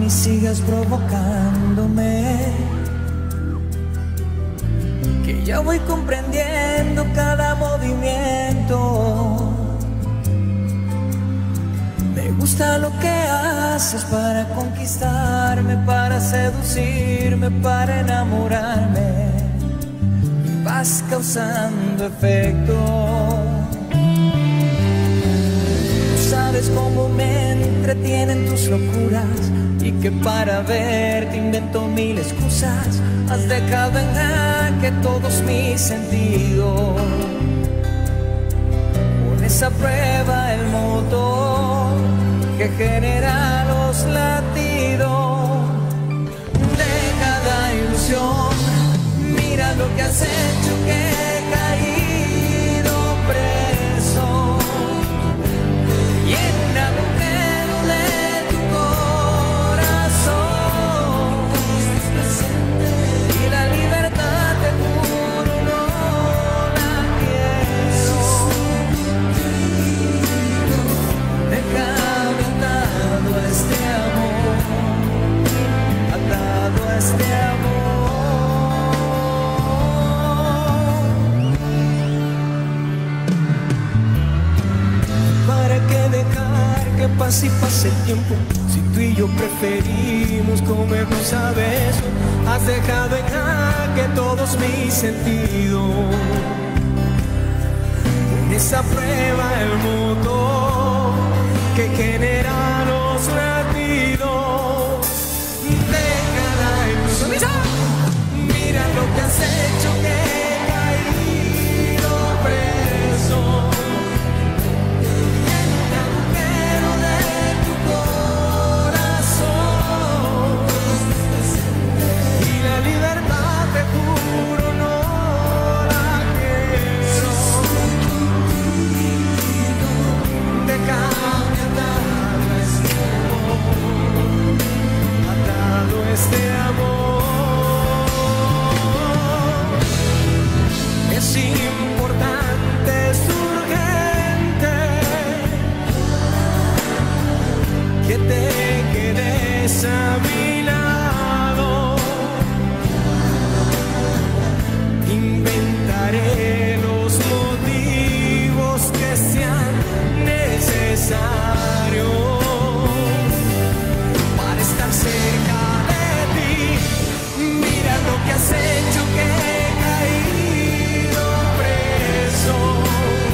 y sigas provocándome, que ya voy comprendiendo cada movimiento. Me gusta lo que haces para conquistarme, para seducirme, para enamorarme. Vas causando efecto. Sabes cómo me entretienen tus locuras y que para verte invento mil excusas. Has dejado en jaque todos mis sentidos. Pones a prueba el motor que genera los latidos de cada ilusión. Mira lo que has hecho, que he caído preso y en un agujero de tu corazón. Y la libertad, te juro, no la quiero. Déjame atado a este amor, atado a este amor. Que pase y pase el tiempo, si tú y yo preferimos comernos a besos. Has dejado en jaque todos mis sentidos. Pones a prueba el motor que genera los latidos de cada ilusión. Mira lo que has hecho, que he caído preso. Este amor es importante, es urgente que te quedes a mi lado. Inventaré los motivos que sean necesarios para estar cerca. Lo que has hecho, que he caído preso